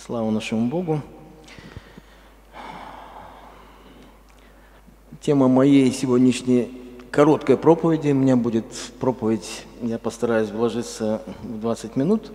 Слава нашему Богу. Тема моей сегодняшней короткой проповеди, у меня будет проповедь, я постараюсь вложиться в 20 минут.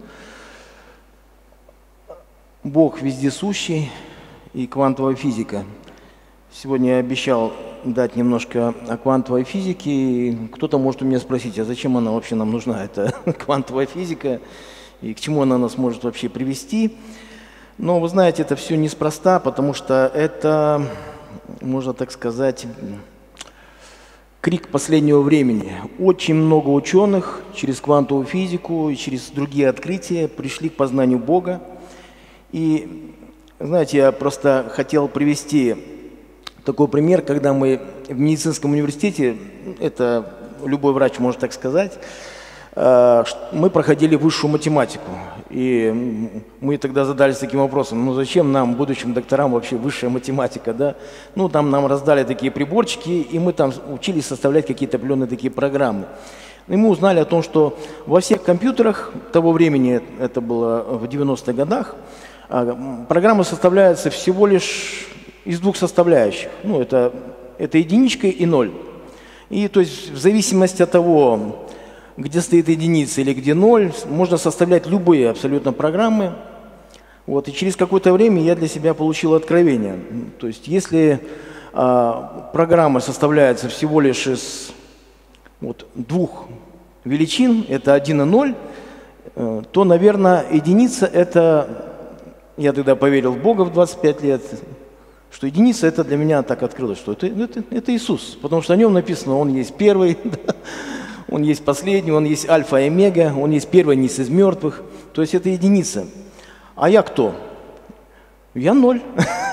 Бог вездесущий и квантовая физика. Сегодня я обещал дать немножко о квантовой физике. И кто-то может у меня спросить, а зачем она вообще нам нужна, эта квантовая физика, и к чему она нас может вообще привести. Но вы знаете, это все неспроста, потому что это, можно так сказать, крик последнего времени. Очень много ученых через квантовую физику и через другие открытия пришли к познанию Бога. И, знаете, я просто хотел привести такой пример, когда мы в медицинском университете, это любой врач может так сказать, мы проходили высшую математику. И мы тогда задались таким вопросом, ну зачем нам, будущим докторам, вообще высшая математика, да? Ну там нам раздали такие приборчики, и мы там учились составлять какие-то определенные такие программы. И мы узнали о том, что во всех компьютерах того времени, это было в 90-х годах, программы составляются всего лишь из двух составляющих. Ну это единичка и ноль. И то есть в зависимости от того, где стоит единица или где ноль, можно составлять любые абсолютно программы. Вот, и через какое-то время я для себя получил откровение. То есть если программа составляется всего лишь из двух величин, это 1 и 0, то, наверное, единица это, я тогда поверил в Бога в 25 лет, что единица это для меня так открылось, что это Иисус, потому что о нем написано, он есть первый, он есть последний, он есть альфа и омега, он есть первый низ из мертвых. То есть это единица. А я кто? Я ноль.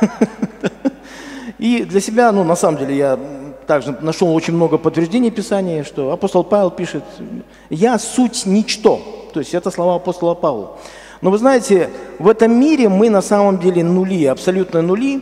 И для себя, на самом деле, я также нашел очень много подтверждений Писания, что апостол Павел пишет, я суть ничто. То есть это слова апостола Павла. Но вы знаете, в этом мире мы на самом деле нули, абсолютно нули.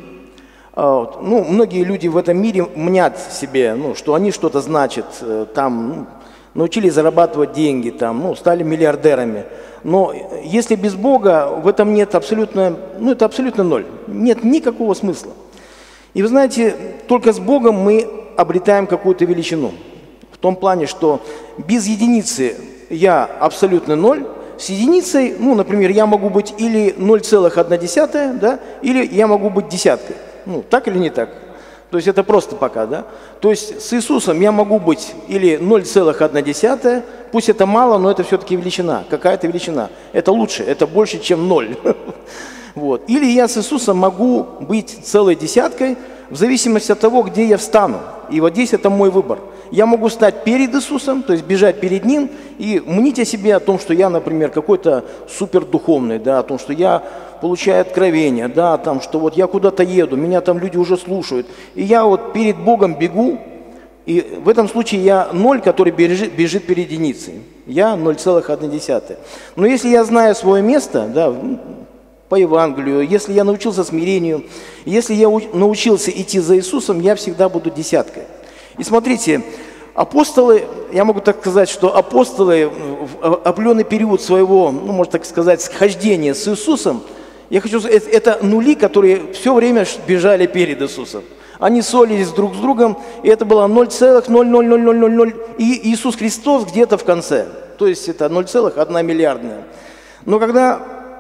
Многие люди в этом мире мнят себе, что они что-то значат, там, научились зарабатывать деньги, стали миллиардерами. Но если без Бога, в этом нет абсолютно, это абсолютно ноль. Нет никакого смысла. И вы знаете, только с Богом мы обретаем какую-то величину. В том плане, что без единицы я абсолютно ноль, с единицей, например, я могу быть или 0,1, да, или я могу быть десяткой. Так или не так? То есть это просто пока, да? То есть с Иисусом я могу быть или 0,1, пусть это мало, но это все-таки величина, какая-то величина. Это лучше, это больше, чем 0. Вот. Или я с Иисусом могу быть целой десяткой, в зависимости от того, где я встану. И вот здесь это мой выбор. Я могу стать перед Иисусом, то есть бежать перед Ним, и мнить о себе о том, что я, например, какой-то супердуховный, да, о том, что я получаю откровение, да, что я куда-то еду, меня там люди уже слушают. И я перед Богом бегу, и в этом случае я ноль, который бежит перед единицей. Я 0,1. Но если я знаю свое место, да, по Евангелию, если я научился смирению, если я научился идти за Иисусом, я всегда буду десяткой. И смотрите, апостолы, я могу так сказать, что апостолы в определенный период своего, можно так сказать, схождения с Иисусом, я хочу сказать, это нули, которые все время бежали перед Иисусом. Они ссорились друг с другом, и это было 0,00000, и Иисус Христос где-то в конце. То есть это 0,1 миллиардная. Но когда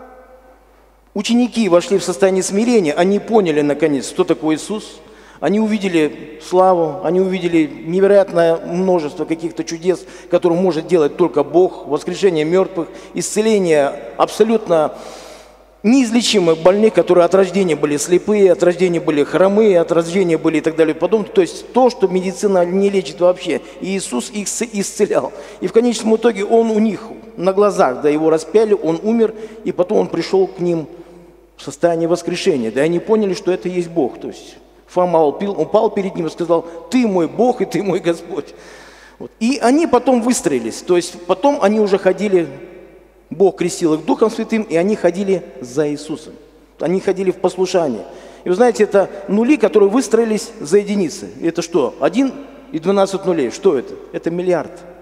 ученики вошли в состояние смирения, они поняли наконец, кто такой Иисус. Они увидели славу, они увидели невероятное множество каких-то чудес, которые может делать только Бог, воскрешение мертвых, исцеление абсолютно неизлечимых больных, которые от рождения были слепые, от рождения были хромые, от рождения были и так далее и подобное. То есть то, что медицина не лечит вообще. И Иисус их исцелял. И в конечном итоге Он у них на глазах, да, Его распяли, Он умер, и потом Он пришел к ним в состоянии воскрешения. Да, и они поняли, что это есть Бог. То есть Фома упал перед ним и сказал, ты мой Бог и ты мой Господь. И они потом выстроились, то есть потом они уже ходили, Бог крестил их Духом Святым, и они ходили за Иисусом. Они ходили в послушание. И вы знаете, это нули, которые выстроились за единицы. Это что? 1 и 12 нулей. Что это? Это миллиард.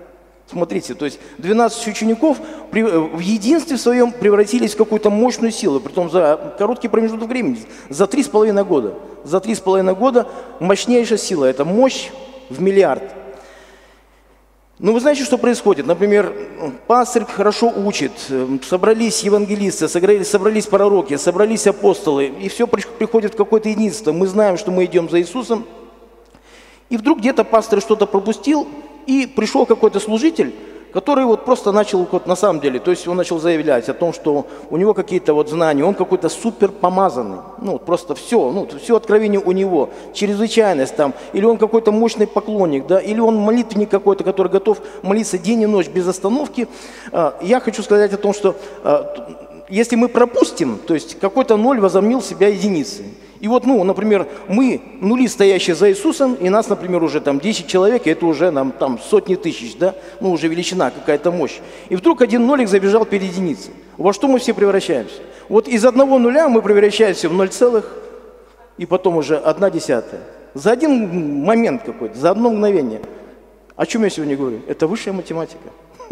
Смотрите, то есть 12 учеников в единстве своем превратились в какую-то мощную силу, притом за короткий промежуток времени, за 3,5 года. За 3,5 года мощнейшая сила, это мощь в миллиард. Ну, вы знаете, что происходит? Например, пастырь хорошо учит, собрались евангелисты, собрались пророки, собрались апостолы, и все приходит в какое-то единство. Мы знаем, что мы идем за Иисусом, и вдруг где-то пастырь что-то пропустил, и пришел какой-то служитель, который вот просто начал, вот на самом деле, то есть он начал заявлять о том, что у него какие-то вот знания, он какой-то супер помазанный, ну просто все, ну все откровение у него, чрезвычайность там, или он какой-то мощный поклонник, да, или он молитвенник какой-то, который готов молиться день и ночь без остановки. Я хочу сказать о том, что если мы пропустим, то есть какой-то ноль возомнил себя единицей. И вот, ну, например, мы, нули, стоящие за Иисусом, и нас, например, уже там 10 человек, и это уже нам там сотни тысяч, да, ну, уже величина, какая-то мощь. И вдруг один нолик забежал перед единицей. Во что мы все превращаемся? Вот из одного нуля мы превращаемся в 0 целых, и потом уже 1/10. За один момент какой-то, за одно мгновение. О чем я сегодня говорю? Это высшая математика.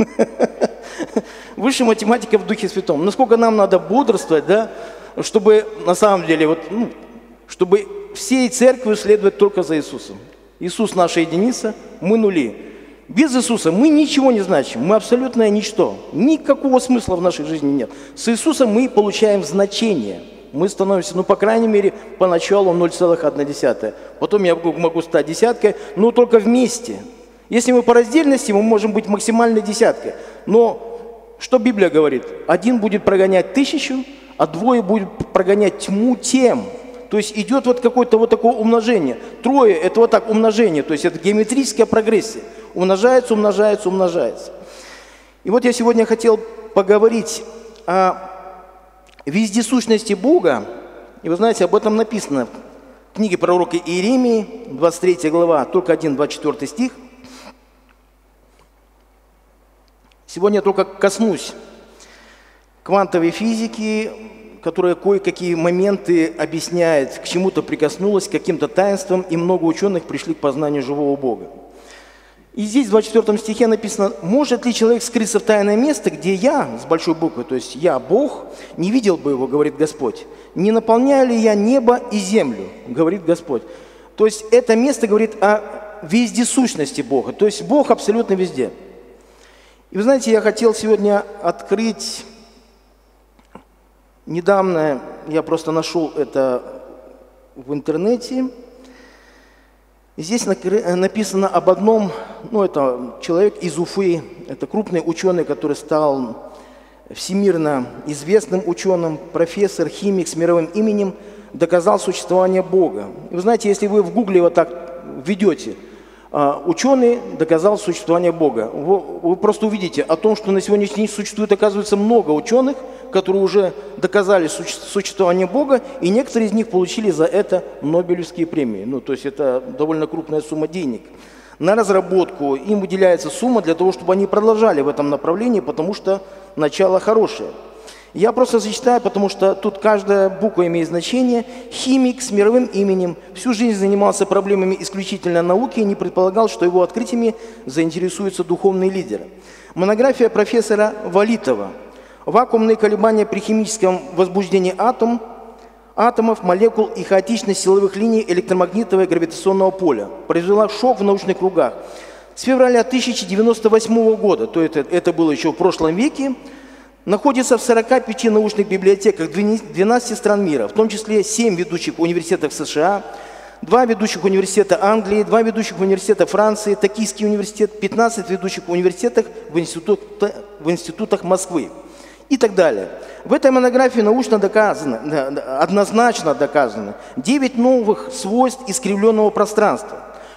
Высшая математика в Духе Святом. Насколько нам надо бодрствовать, да, чтобы на самом деле, вот, ну, чтобы всей церкви следовать только за Иисусом. Иисус наша единица, мы нули. Без Иисуса мы ничего не значим, мы абсолютное ничто. Никакого смысла в нашей жизни нет. С Иисусом мы получаем значение. Мы становимся, ну, по крайней мере, поначалу 0,1. Потом я могу стать десяткой, но только вместе. Если мы по раздельности, мы можем быть максимальной десяткой. Но что Библия говорит? Один будет прогонять 1000, а двое будет прогонять тьму тем. То есть идет вот какое-то вот такое умножение. Трое – это вот так умножение, то есть это геометрическая прогрессия. Умножается, умножается, умножается. И вот я сегодня хотел поговорить о вездесущности Бога. И вы знаете, об этом написано в книге пророка Иеремии, 23 глава, только 1-24 стих. Сегодня я только коснусь квантовой физики, которая кое-какие моменты объясняет, к чему-то прикоснулась, к каким-то таинствам, и много ученых пришли к познанию живого Бога. И здесь в 24 стихе написано: «Может ли человек скрыться в тайное место, где я, с большой буквы, то есть я, Бог, не видел бы его, говорит Господь? Не наполняю ли я небо и землю, говорит Господь?» То есть это место говорит о вездесущности Бога, то есть Бог абсолютно везде. И вы знаете, я хотел сегодня открыть... Недавно я просто нашел это в интернете. Здесь написано об одном, ну, это человек из Уфы, это крупный ученый, который стал всемирно известным ученым, профессор, химик с мировым именем, доказал существование Бога. И вы знаете, если вы в Гугле вот так введете «ученый доказал существование Бога», вы просто увидите о том, что на сегодняшний день существует, оказывается, много ученых, которые уже доказали существование Бога, и некоторые из них получили за это Нобелевские премии. Ну, то есть это довольно крупная сумма денег. На разработку им выделяется сумма для того, чтобы они продолжали в этом направлении, потому что начало хорошее. Я просто зачитаю, потому что тут каждая буква имеет значение. Химик с мировым именем, всю жизнь занимался проблемами исключительно науки и не предполагал, что его открытиями заинтересуются духовные лидеры. Монография профессора Валитова. Вакуумные колебания при химическом возбуждении атомов, молекул и хаотичность силовых линий электромагнитного и гравитационного поля произвела шок в научных кругах. С февраля 1098 года, то это было еще в прошлом веке, находится в 45 научных библиотеках 12 стран мира, в том числе 7 ведущих университетов США, 2 ведущих университета Англии, 2 ведущих университета Франции, Токийский университет, 15 ведущих университетов в институтах Москвы и так далее. В этой монографии научно доказано, однозначно доказано 9 новых свойств искривленного пространства,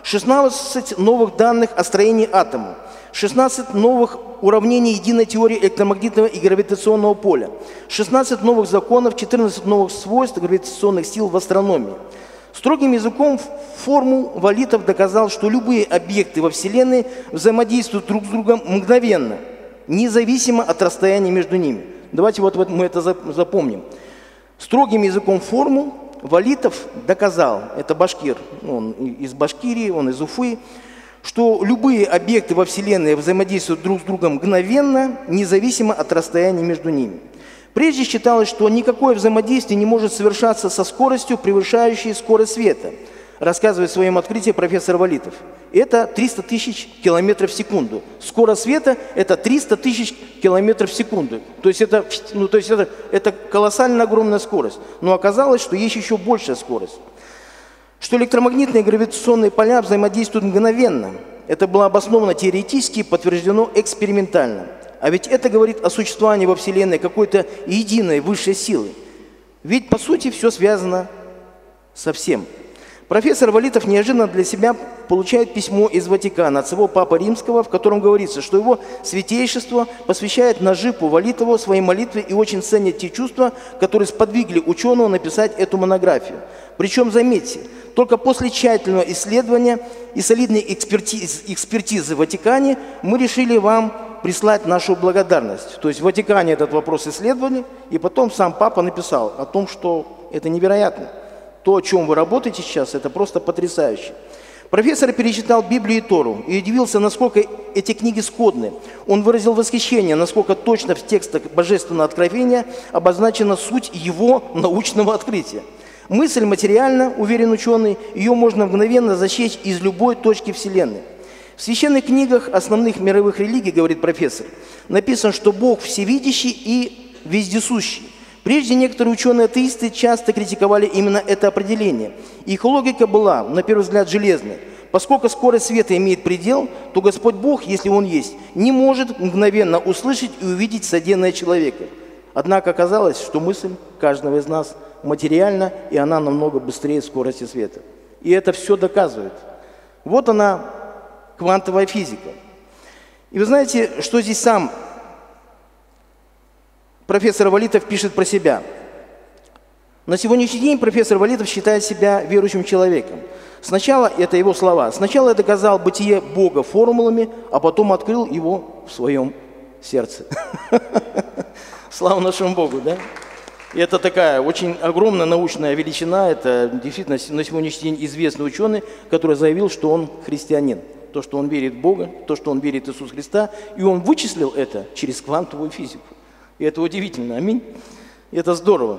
16 новых данных о строении атома, 16 новых уравнений единой теории электромагнитного и гравитационного поля, 16 новых законов, 14 новых свойств гравитационных сил в астрономии. Строгим языком формул Валитов доказал, что любые объекты во Вселенной взаимодействуют друг с другом мгновенно, независимо от расстояния между ними. Давайте вот мы это запомним. Строгим языком формул Валитов доказал, это башкир, он из Башкирии, он из Уфы, что любые объекты во Вселенной взаимодействуют друг с другом мгновенно, независимо от расстояния между ними. Прежде считалось, что никакое взаимодействие не может совершаться со скоростью, превышающей скорость света, рассказывает в своем открытии профессор Валитов. Это 300 тысяч километров в секунду. Скорость света – это 300 тысяч километров в секунду. То есть это колоссально огромная скорость. Но оказалось, что есть еще большая скорость. Что электромагнитные и гравитационные поля взаимодействуют мгновенно. Это было обосновано теоретически и подтверждено экспериментально. А ведь это говорит о существовании во Вселенной какой-то единой высшей силы. Ведь по сути все связано со всем. Профессор Валитов неожиданно для себя получает письмо из Ватикана от своего Папы Римского, в котором говорится, что его святейшество посвящает Нажипу Валитову своей молитве и очень ценит те чувства, которые сподвигли ученого написать эту монографию. Причем, заметьте, только после тщательного исследования и солидной экспертизы в Ватикане мы решили вам прислать нашу благодарность. То есть в Ватикане этот вопрос исследовали, и потом сам Папа написал о том, что это невероятно. То, о чем вы работаете сейчас, это просто потрясающе. Профессор перечитал Библию и Тору и удивился, насколько эти книги сходны. Он выразил восхищение, насколько точно в текстах Божественного откровения обозначена суть его научного открытия. Мысль материальна, уверен ученый, ее можно мгновенно засечь из любой точки Вселенной. В священных книгах основных мировых религий, говорит профессор, написано, что Бог всевидящий и вездесущий. Прежде некоторые ученые-атеисты часто критиковали именно это определение. Их логика была, на первый взгляд, железной. Поскольку скорость света имеет предел, то Господь Бог, если Он есть, не может мгновенно услышать и увидеть содеянное человека. Однако оказалось, что мысль каждого из нас материальна, и она намного быстрее скорости света. И это все доказывает. Вот она, квантовая физика. И вы знаете, что здесь сам профессор Валитов пишет про себя. На сегодняшний день профессор Валитов считает себя верующим человеком. Сначала, это его слова, сначала я доказал бытие Бога формулами, а потом открыл его в своем сердце. Слава нашему Богу, да? И это такая очень огромная научная величина. Это действительно на сегодняшний день известный ученый, который заявил, что он христианин. То, что он верит в Бога, то, что он верит в Иисуса Христа. И он вычислил это через квантовую физику. И это удивительно. Аминь. И это здорово.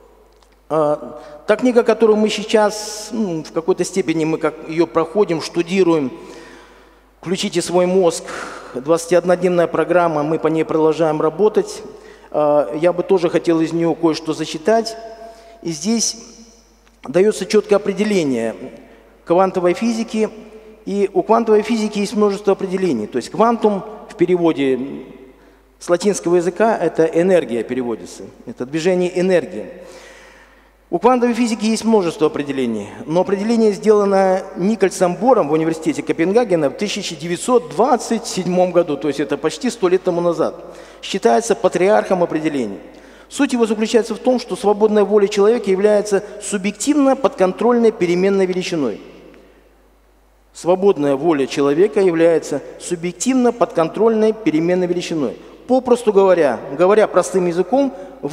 Та книга, которую мы сейчас, в какой-то степени мы ее проходим, штудируем, «Включите свой мозг», 21-дневная программа, мы по ней продолжаем работать. Я бы тоже хотел из нее кое-что зачитать. И здесь дается четкое определение квантовой физики. И у квантовой физики есть множество определений. То есть квантум в переводе с латинского языка это энергия переводится. Это движение энергии. У квантовой физики есть множество определений. Но определение сделано Никольсом Бором в университете Копенгагена в 1927 году. То есть это почти 100 лет тому назад. Считается патриархом определений. Суть его заключается в том, что свободная воля человека является субъективно подконтрольной переменной величиной. Свободная воля человека является субъективно подконтрольной переменной величиной. Попросту говоря простым языком,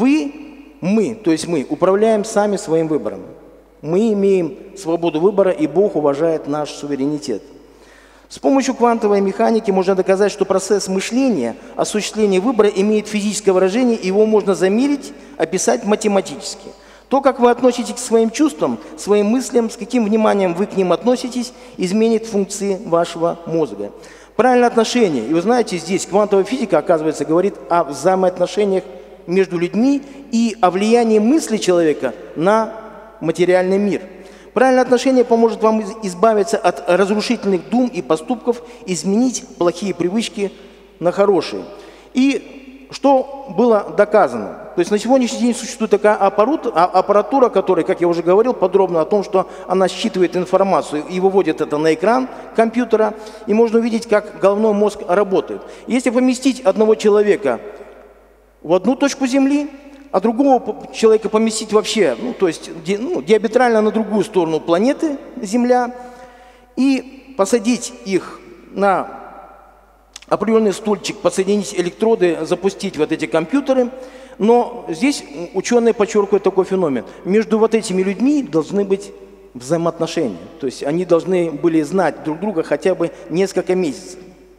мы, то есть мы, управляем сами своим выбором. Мы имеем свободу выбора, и Бог уважает наш суверенитет. С помощью квантовой механики можно доказать, что процесс мышления, осуществления выбора имеет физическое выражение, и его можно замерить, описать математически. То, как вы относитесь к своим чувствам, своим мыслям, с каким вниманием вы к ним относитесь, изменит функции вашего мозга. Правильное отношение. И вы знаете, здесь квантовая физика, оказывается, говорит о взаимоотношениях между людьми и о влиянии мысли человека на материальный мир. Правильное отношение поможет вам избавиться от разрушительных дум и поступков, изменить плохие привычки на хорошие. И что было доказано? То есть на сегодняшний день существует такая аппаратура, которая, как я уже говорил, подробно о том, что она считывает информацию и выводит это на экран компьютера, и можно увидеть, как головной мозг работает. Если поместить одного человека в одну точку Земли, а другого человека поместить вообще, диаметрально на другую сторону планеты Земля, и посадить их на определенный стульчик, подсоединить электроды, запустить вот эти компьютеры. Но здесь ученые подчеркивают такой феномен. Между вот этими людьми должны быть взаимоотношения. То есть они должны были знать друг друга хотя бы несколько месяцев.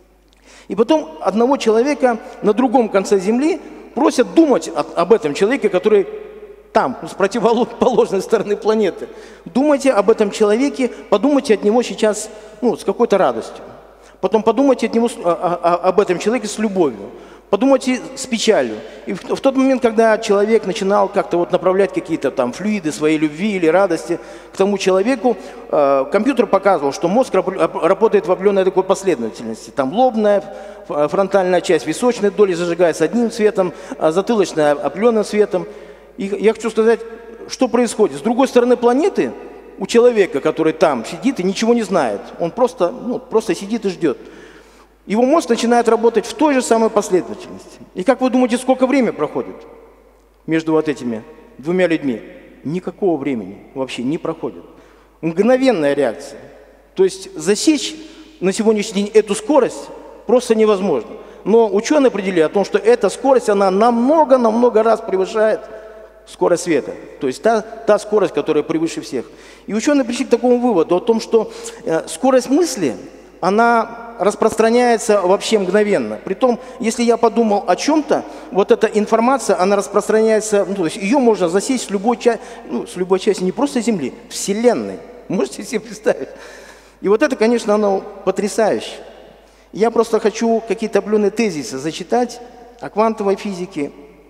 И потом одного человека на другом конце Земли просят думать об этом человеке, который там, с противоположной стороны планеты. Думайте об этом человеке, подумайте от него сейчас с какой-то радостью. Потом подумайте об этом человеке с любовью. Подумайте с печалью. И в тот момент, когда человек начинал как-то направлять какие-то там флюиды своей любви или радости к тому человеку, компьютер показывал, что мозг работает в определенной такой последовательности. Там лобная, фронтальная часть височной доли зажигается одним цветом, а затылочная определенным цветом. И я хочу сказать, что происходит. С другой стороны планеты у человека, который там сидит и ничего не знает, он просто сидит и ждет. Его мозг начинает работать в той же самой последовательности. И как вы думаете, сколько времени проходит между вот этими двумя людьми? Никакого времени вообще не проходит. Мгновенная реакция. То есть засечь на сегодняшний день эту скорость просто невозможно. Но ученые определили о том, что эта скорость, она намного раз превышает скорость света. То есть та скорость, которая превыше всех. И ученые пришли к такому выводу о том, что скорость мысли, она распространяется вообще мгновенно. Притом, если я подумал о чем-то, вот эта информация, она распространяется, то есть ее можно засесть с любой части, не просто Земли, Вселенной. Можете себе представить? И вот это, конечно, оно потрясающе. Я просто хочу какие-то определенные тезисы зачитать о квантовой физике,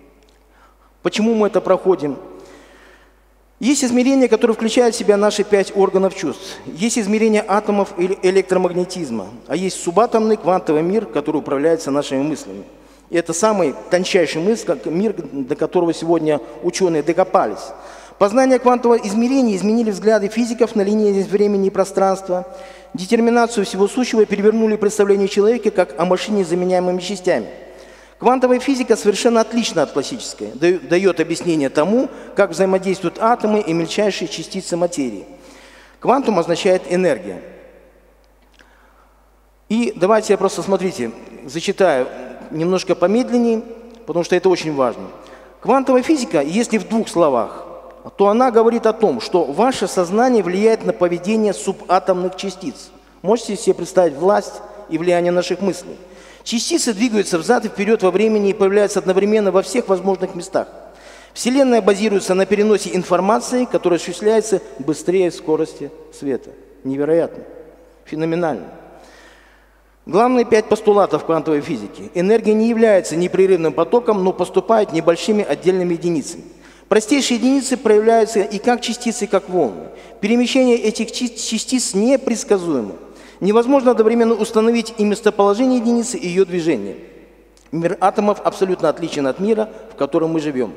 почему мы это проходим. Есть измерения, которые включают в себя наши 5 органов чувств. Есть измерения атомов или электромагнетизма, а есть субатомный квантовый мир, который управляется нашими мыслями. И это самый тончайший мир, до которого сегодня ученые докопались. Познание квантового измерения изменили взгляды физиков на линейность времени и пространства, детерминацию всего сущего перевернули представление человека как о машине с заменяемыми частями. Квантовая физика совершенно отлична от классической, дает объяснение тому, как взаимодействуют атомы и мельчайшие частицы материи. Квантум означает энергия. И давайте я просто, смотрите, зачитаю немножко помедленнее, потому что это очень важно. Квантовая физика, если в 2 словах, то она говорит о том, что ваше сознание влияет на поведение субатомных частиц. Можете себе представить власть и влияние наших мыслей? Частицы двигаются взад и вперед во времени и появляются одновременно во всех возможных местах. Вселенная базируется на переносе информации, которая осуществляется быстрее скорости света. Невероятно, феноменально. Главные 5 постулатов квантовой физики. Энергия не является непрерывным потоком, но поступает небольшими отдельными единицами. Простейшие единицы проявляются и как частицы, и как волны. Перемещение этих частиц непредсказуемо. Невозможно одновременно установить и местоположение единицы, и ее движение. Мир атомов абсолютно отличен от мира, в котором мы живем.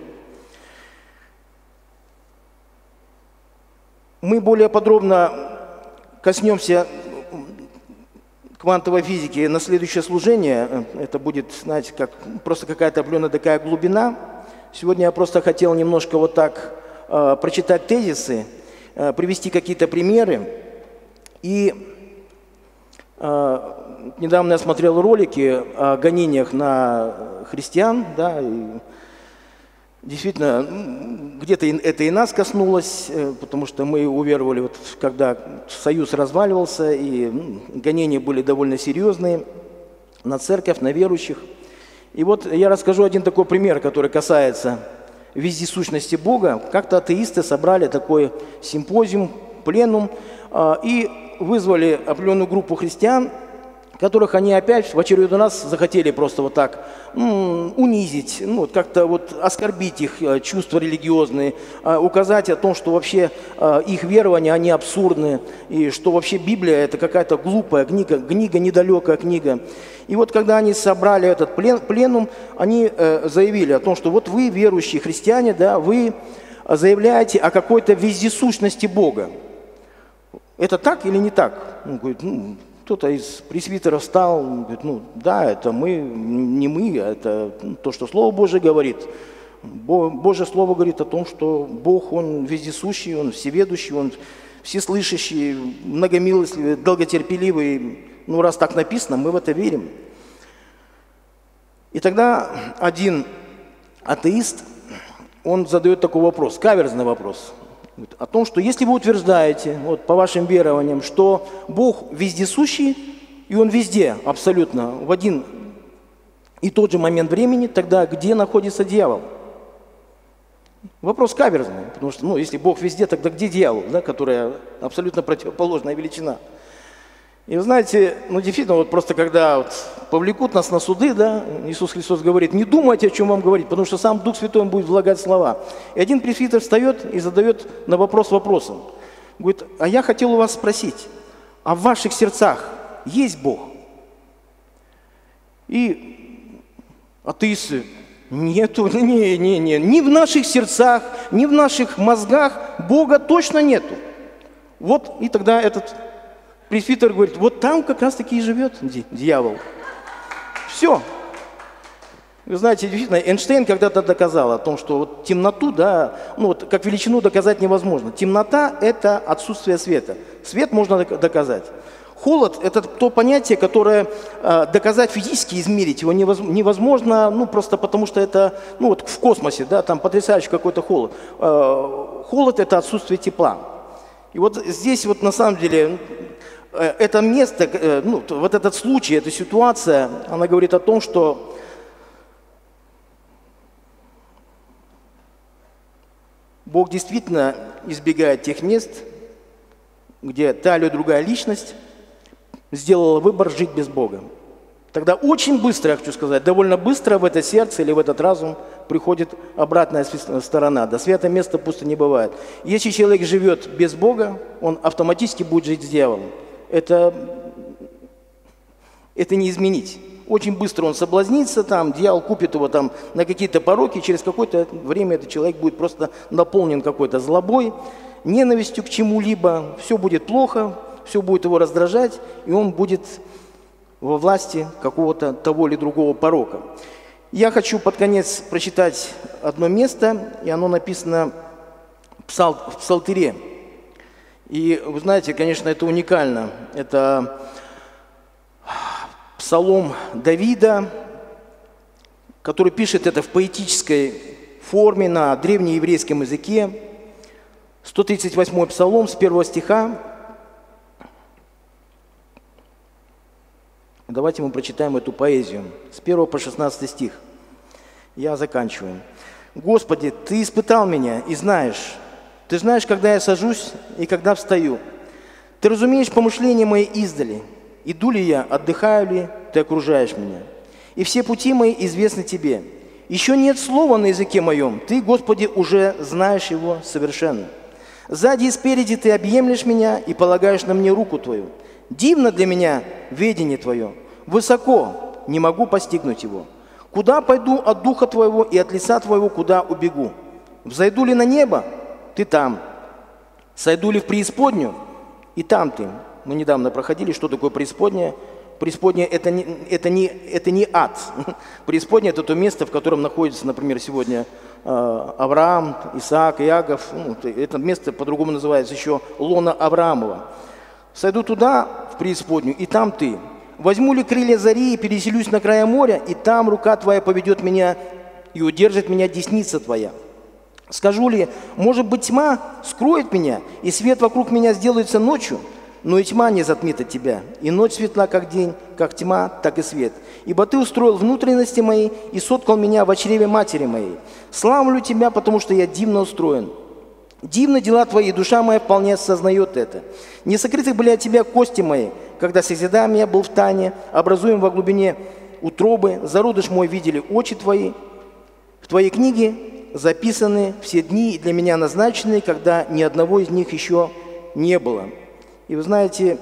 Мы более подробно коснемся квантовой физики на следующее служение. Это будет, знаете, как просто какая-то определенная такая глубина. Сегодня я просто хотел немножко вот так прочитать тезисы, привести какие-то примеры. И недавно я смотрел ролики о гонениях на христиан, да, и действительно, где-то это и нас коснулось, потому что мы уверовали, вот, когда Союз разваливался, и гонения были довольно серьезные на церковь, на верующих. И вот я расскажу один такой пример, который касается вездесущности Бога. Как-то атеисты собрали такой симпозиум, пленум, и вызвали определенную группу христиан, которых они опять в очередной раз захотели просто вот так унизить, вот как-то вот оскорбить их чувства религиозные, указать о том, что вообще их верования, они абсурдны, и что вообще Библия – это какая-то глупая книга, недалекая книга. И вот когда они собрали этот пленум, они заявили о том, что вот вы, верующие христиане, да, вы заявляете о какой-то вездесущности Бога. Это так или не так? Он говорит, кто-то из пресвитеров встал, говорит, да, это мы, не мы, это то, что Слово Божие говорит. Божье Слово говорит о том, что Бог, Он вездесущий, Он всеведущий, Он всеслышащий, многомилостливый, долготерпеливый. Раз так написано, мы в это верим. И тогда один атеист, он задает такой вопрос, каверзный вопрос. О том, что если вы утверждаете, вот по вашим верованиям, что Бог вездесущий, и Он везде абсолютно в один и тот же момент времени, тогда где находится дьявол? Вопрос каверзный, потому что, если Бог везде, тогда где дьявол, да, которая абсолютно противоположная величина? И вы знаете, действительно, вот просто когда повлекут нас на суды, да, Иисус Христос говорит, не думайте, о чем вам говорить, потому что сам Дух Святой будет влагать слова. И один пресвитер встает и задает на вопрос вопросом. Говорит, а я хотел у вас спросить, а в ваших сердцах есть Бог? И атеисты, нету, ни в наших сердцах, ни в наших мозгах Бога точно нету. Вот, и тогда этот пресвитер говорит, вот там как раз-таки и живет дьявол. Все. Вы знаете, действительно, Эйнштейн когда-то доказал о том, что вот темноту, да, как величину доказать невозможно. Темнота – это отсутствие света. Свет можно доказать. Холод – это то понятие, которое доказать физически, измерить его невозможно, просто потому что это, в космосе, да, там потрясающий какой-то холод. Холод – это отсутствие тепла. И вот здесь вот на самом деле это место, вот этот случай, эта ситуация, она говорит о том, что Бог действительно избегает тех мест, где та или другая личность сделала выбор жить без Бога. Тогда очень быстро, я хочу сказать, довольно быстро в это сердце или в этот разум приходит обратная сторона. До святого места пусто не бывает. Если человек живет без Бога, он автоматически будет жить с дьяволом. Это не изменить. Очень быстро он соблазнится, дьявол купит его на какие-то пороки, и через какое-то время этот человек будет просто наполнен какой-то злобой, ненавистью к чему-либо, все будет плохо, все будет его раздражать, и он будет во власти какого-то того или другого порока. Я хочу под конец прочитать одно место, и оно написано в Псалтире. И вы знаете, конечно, это уникально. Это псалом Давида, который пишет это в поэтической форме на древнееврейском языке. 138-й псалом с 1 стиха. Давайте мы прочитаем эту поэзию с 1 по 16 стих. Я заканчиваю. «Господи, Ты испытал меня и знаешь. Ты знаешь, когда я сажусь и когда встаю. Ты разумеешь помышления мои издали. Иду ли я, отдыхаю ли, Ты окружаешь меня. И все пути мои известны Тебе. Еще нет слова на языке моем. Ты, Господи, уже знаешь его совершенно. Сзади и спереди Ты объемлешь меня и полагаешь на мне руку Твою. Дивно для меня ведение Твое. Высоко, не могу постигнуть его. Куда пойду от Духа Твоего и от лица Твоего, куда убегу? Взойду ли на небо? Ты там. Сойду ли в преисподнюю? И там Ты». Мы недавно проходили, что такое преисподняя. Преисподняя – это не ад. Преисподняя – это то место, в котором находится, например, сегодня Авраам, Исаак, Иаков. Это место по-другому называется еще лоно Авраамова. «Сойду туда, в преисподнюю, и там Ты. Возьму ли крылья зари и переселюсь на края моря, и там рука Твоя поведет меня, и удержит меня десница Твоя. Скажу ли, может быть, тьма скроет меня, и свет вокруг меня сделается ночью, но и тьма не затмит от Тебя, и ночь светла, как день, как тьма, так и свет. Ибо Ты устроил внутренности мои и соткал меня в чреве матери моей. Славлю Тебя, потому что я дивно устроен. Дивны дела Твои, и душа моя вполне осознает это. Не сокрыты были от Тебя кости мои, когда созидаем я был в тайне, образуем во глубине утробы, зародыш мой видели очи Твои. В Твоей книге записаны все дни, для меня назначенные, когда ни одного из них еще не было». И вы знаете,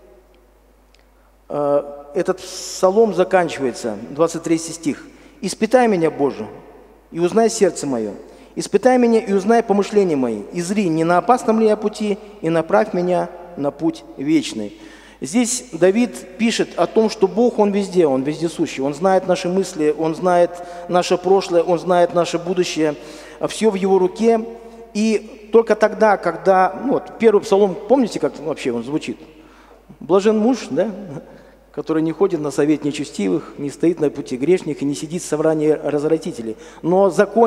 этот псалом заканчивается, 23 стих. «Испытай меня, Боже, и узнай сердце мое. Испытай меня и узнай помышления мои. И зри, не на опасном ли я пути, и направь меня на путь вечный». Здесь Давид пишет о том, что Бог, Он везде, Он вездесущий. Он знает наши мысли, Он знает наше прошлое, Он знает наше будущее. Все в Его руке. И только тогда, когда, первый псалом, помните, как вообще он звучит? «Блажен муж, да, который не ходит на совет нечестивых, не стоит на пути грешных и не сидит в собрании развратителей. Но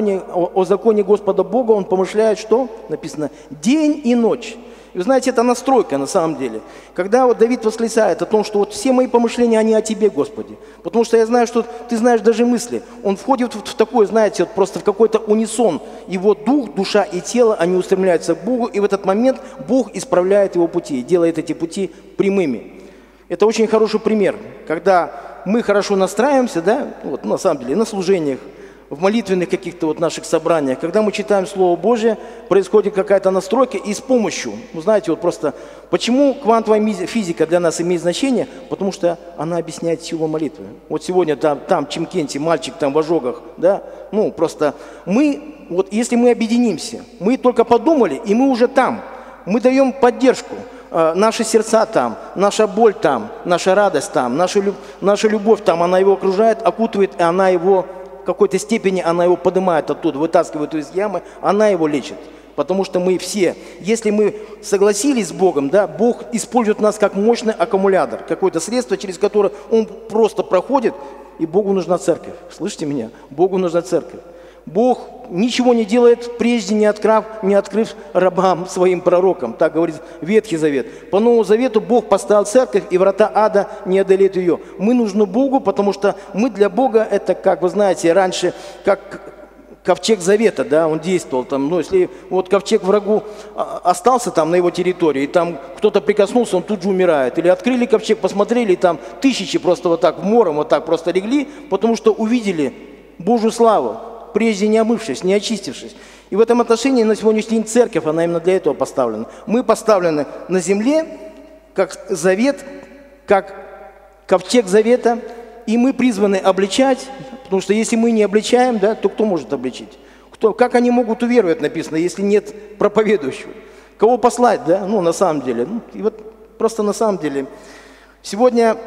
о законе Господа Бога он помышляет, что? Написано, день и ночь. И вы знаете, это настройка на самом деле. Когда вот Давид восклицает о том, что вот все мои помышления, они о Тебе, Господи. Потому что я знаю, что Ты знаешь даже мысли. Он входит в такой, знаете, вот просто в какой-то унисон. Его дух, душа и тело, они устремляются к Богу. И в этот момент Бог исправляет его пути, делает эти пути прямыми. Это очень хороший пример, когда мы хорошо настраиваемся, да, вот на самом деле, на служениях, в молитвенных каких-то вот наших собраниях, когда мы читаем Слово Божие, происходит какая-то настройка, и с помощью, вы знаете, вот просто, почему квантовая физика для нас имеет значение? Потому что она объясняет силу молитвы. Вот сегодня там Чимкенти, мальчик там в ожогах, да, ну просто мы, вот если мы объединимся, мы только подумали, и мы уже там, мы даем поддержку. Наши сердца там, наша боль там, наша радость там, наша любовь там, она его окружает, окутывает, и она его в какой-то степени, она его поднимает оттуда, вытаскивает из ямы, она его лечит. Потому что мы все, если мы согласились с Богом, да, Бог использует нас как мощный аккумулятор, какое-то средство, через которое Он просто проходит, и Богу нужна церковь. Слышите меня? Богу нужна церковь. Бог ничего не делает, прежде не открыв рабам своим пророкам. Так говорит Ветхий Завет. По Новому Завету Бог поставил церковь, и врата ада не одолеют ее. Мы нужны Богу, потому что мы для Бога, это, как вы знаете, раньше, как ковчег Завета, да, он действовал там. Но если вот ковчег врагу остался там на его территории, и там кто-то прикоснулся, он тут же умирает. Или открыли ковчег, посмотрели, и там тысячи просто вот так мором вот так просто легли, потому что увидели Божью славу, прежде не омывшись, не очистившись. И в этом отношении на сегодняшний день церковь, она именно для этого поставлена. Мы поставлены на земле, как завет, как ковчег завета, и мы призваны обличать, потому что если мы не обличаем, да, то кто может обличить? Как они могут уверовать, написано, если нет проповедующего? Кого послать, да? Ну, на самом деле. Ну, и вот просто на самом деле. Сегодня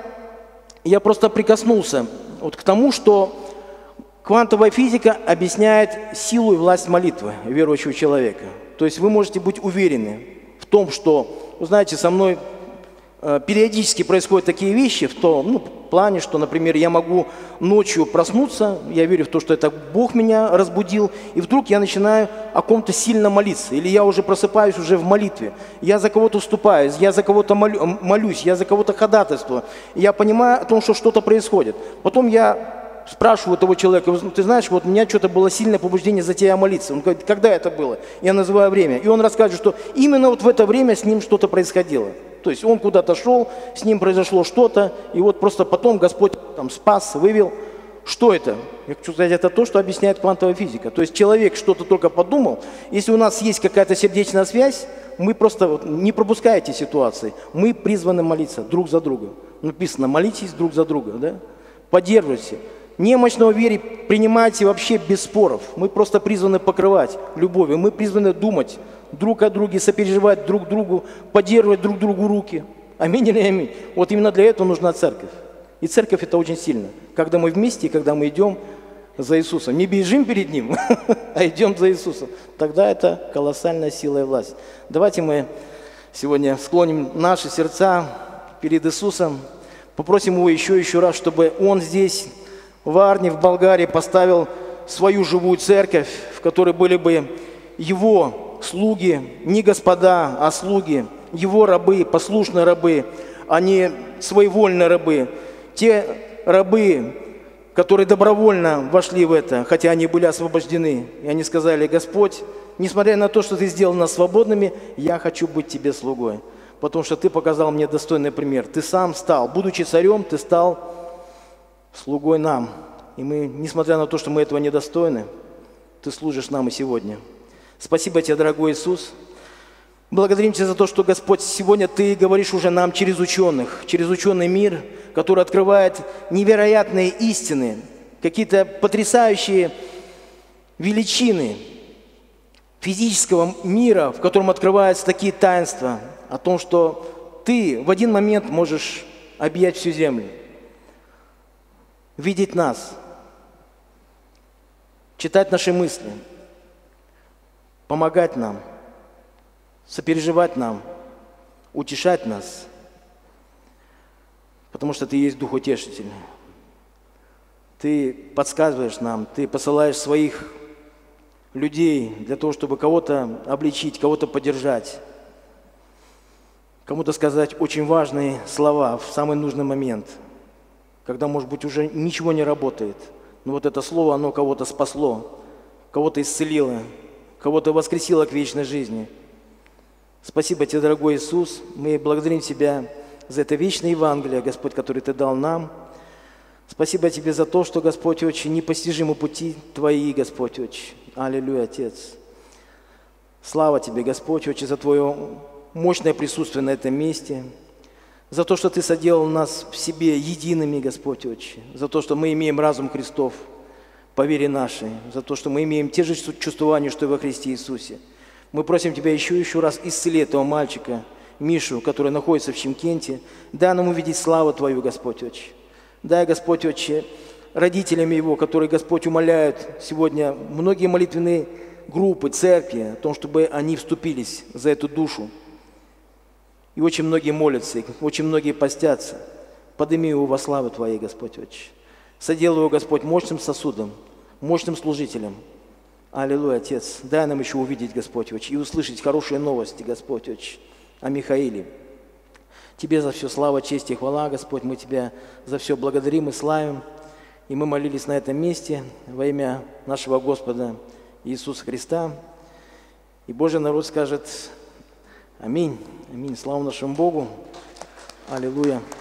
я просто прикоснулся вот к тому, что квантовая физика объясняет силу и власть молитвы верующего человека. То есть вы можете быть уверены в том, что, вы знаете, со мной периодически происходят такие вещи в том плане, что, например, я могу ночью проснуться, я верю в то, что это Бог меня разбудил, и вдруг я начинаю о ком-то сильно молиться, или я уже просыпаюсь уже в молитве, я за кого-то вступаюсь, я за кого-то молюсь, я за кого-то ходатайствую, и я понимаю о том, что что-то происходит. Потом я спрашиваю того человека, ты знаешь, вот у меня что-то было сильное побуждение за тебя молиться. Он говорит, когда это было? Я называю время. И он расскажет, что именно вот в это время с ним что-то происходило. То есть он куда-то шел, с ним произошло что-то, и вот просто потом Господь там спас, вывел. Что это? Я хочу сказать, это то, что объясняет квантовая физика. То есть человек что-то только подумал. Если у нас есть какая-то сердечная связь, мы просто не пропускаем эти ситуации. Мы призваны молиться друг за друга. Написано, молитесь друг за друга, да? Поддерживайте. Немощного вере принимайте вообще без споров. Мы просто призваны покрывать любовью. Мы призваны думать друг о друге, сопереживать друг другу, поддерживать друг другу руки. Аминь или аминь. Вот именно для этого нужна церковь. И церковь это очень сильно. Когда мы вместе, когда мы идем за Иисусом. Не бежим перед Ним, а идем за Иисусом. Тогда это колоссальная сила и власть. Давайте мы сегодня склоним наши сердца перед Иисусом. Попросим Его еще раз, чтобы Он здесь, в Варне, в Болгарии, поставил свою живую церковь, в которой были бы Его слуги, не господа, а слуги, Его рабы, послушные рабы, а не своевольные рабы. Те рабы, которые добровольно вошли в это, хотя они были освобождены, и они сказали, Господь, несмотря на то, что Ты сделал нас свободными, я хочу быть Тебе слугой, потому что Ты показал мне достойный пример. Ты сам стал, будучи царем, Ты стал слугой нам. И мы, несмотря на то, что мы этого недостойны, Ты служишь нам и сегодня. Спасибо Тебе, дорогой Иисус. Благодарим Тебя за то, что, Господь, сегодня Ты говоришь уже нам через ученых, через ученый мир, который открывает невероятные истины, какие-то потрясающие величины физического мира, в котором открываются такие таинства, о том, что Ты в один момент можешь объять всю землю, видеть нас, читать наши мысли, помогать нам, сопереживать нам, утешать нас. потому что Ты есть Дух Утешительный. Ты подсказываешь нам, Ты посылаешь своих людей для того, чтобы кого-то обличить, кого-то поддержать, кому-то сказать очень важные слова в самый нужный момент, когда, может быть, уже ничего не работает. Но вот это слово, оно кого-то спасло, кого-то исцелило, кого-то воскресило к вечной жизни. Спасибо Тебе, дорогой Иисус. Мы благодарим Тебя за это вечное Евангелие, Господь, которое Ты дал нам. Спасибо Тебе за то, что, Господь, очень непостижимы пути Твои, Господь, очень. Аллилуйя, Отец. Слава Тебе, Господь, очень за Твое мощное присутствие на этом месте, за то, что Ты соделал нас в себе едиными, Господь, очень, за то, что мы имеем разум Христов по вере нашей, за то, что мы имеем те же чувствования, что и во Христе Иисусе. Мы просим Тебя еще раз исцели этого мальчика, Мишу, который находится в Шымкенте. Дай нам увидеть славу Твою, Господь, очень. Дай, Господь, Отче, родителям его, которые, Господь, умоляют сегодня многие молитвенные группы, церкви, о том, чтобы они вступились за эту душу. И очень многие молятся, очень многие постятся. Подними его во славу Твоей, Господь, Отче. Соделай его, Господь, мощным сосудом, мощным служителем. Аллилуйя, Отец. Дай нам еще увидеть, Господь, Отче, и услышать хорошие новости, Господь, Отче, о Михаиле. Тебе за все слава, честь и хвала, Господь. Мы Тебя за все благодарим и славим. И мы молились на этом месте во имя нашего Господа Иисуса Христа. И Божий народ скажет аминь. Аминь. Слава нашему Богу. Аллилуйя.